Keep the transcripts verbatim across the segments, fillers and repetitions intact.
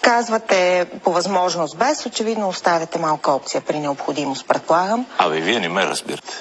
Казвате по възможност без, очевидно оставяте малка опция при необходимост, предполагам. Абе, вие не ме разбирате.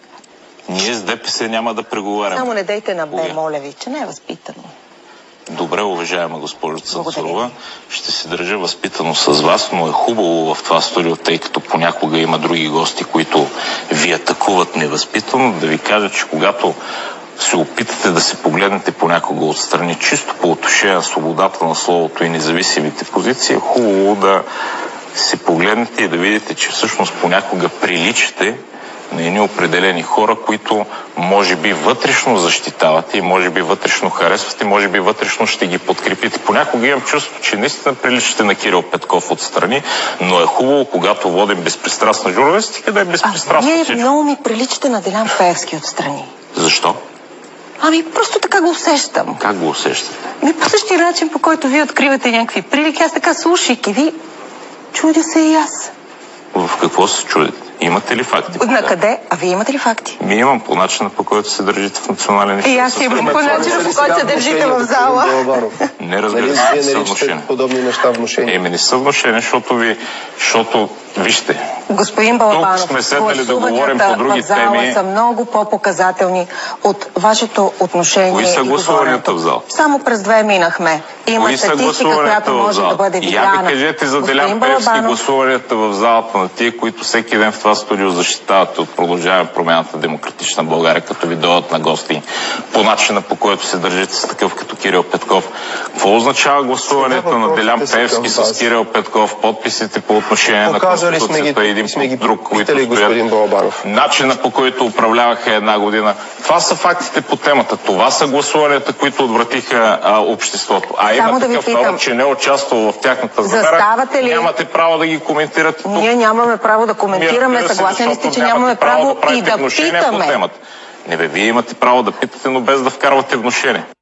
Ние с ДПС няма да преговаряме. Само не дейте на Б, моля ви, че не е възпитано. Добре, уважаема госпожо Цанцурова, ще се държа възпитано с вас, но е хубаво в това студио, тъй като понякога има други гости, които ви атакуват невъзпитано, да ви кажа, че когато се опитате да се погледнете понякога отстрани, чисто по отношение на свободата на словото и независимите позиции, е хубаво да се погледнете и да видите, че всъщност понякога приличате на едни определени хора, които може би вътрешно защитавате и може би вътрешно харесвате, може би вътрешно ще ги подкрепите. Понякога имам чувство, че наистина приличате на Кирил Петков отстрани, но е хубаво, когато водим безпристрастна журналистика, да е безпристрастна. А, вие много ми приличате на Делян Пеевски отстрани. Защо? Ами, просто така го усещам. Как го усещате? Ми по същия начин, по който вие откривате някакви прилики, аз така слушайки ви, чудя се и аз. В какво се чудите? Имате ли факти? На къде? А вие имате ли факти? Ми имам по начина, по който се държите в национален институт. И аз имам по начина, по който се държите в зала. Не, разбира се, не са внушения. Подобни неща внушения. Еми, не са внушения, защото ви, защото, вижте, господин Балабанов, тук сме седнали да говорим по други в зала теми. Са много по-показателни от вашето отношение. Кои са гласуванията в зала? Само през две минахме. Има Кои статистика, която може да бъде видяна. Я ми кажете за Делян Пеевски гласуванията в залата на тия, които всеки ден в това студио защитават от Продължаваме промяната Демократична България, като ви дойдат на гости, по начина, по който се държите с такъв като Кирил Петков. Какво означава гласуването на Делян Пеевски с Кирил Петков, подписите по отношение на Конституцията и един по друг, които стоят, начина, по който управляваха една година? Това са фактите по темата. Това са гласуванията, които отвратиха а, обществото. А има такъв да народ, че не е участвал в тяхната завера. Нямате право да ги коментирате тук. Ние нямаме право да коментираме. Съгласен ли сте, че нямаме право, право да и да питаме? Не бе, вие имате право да питате, но без да вкарвате внушение.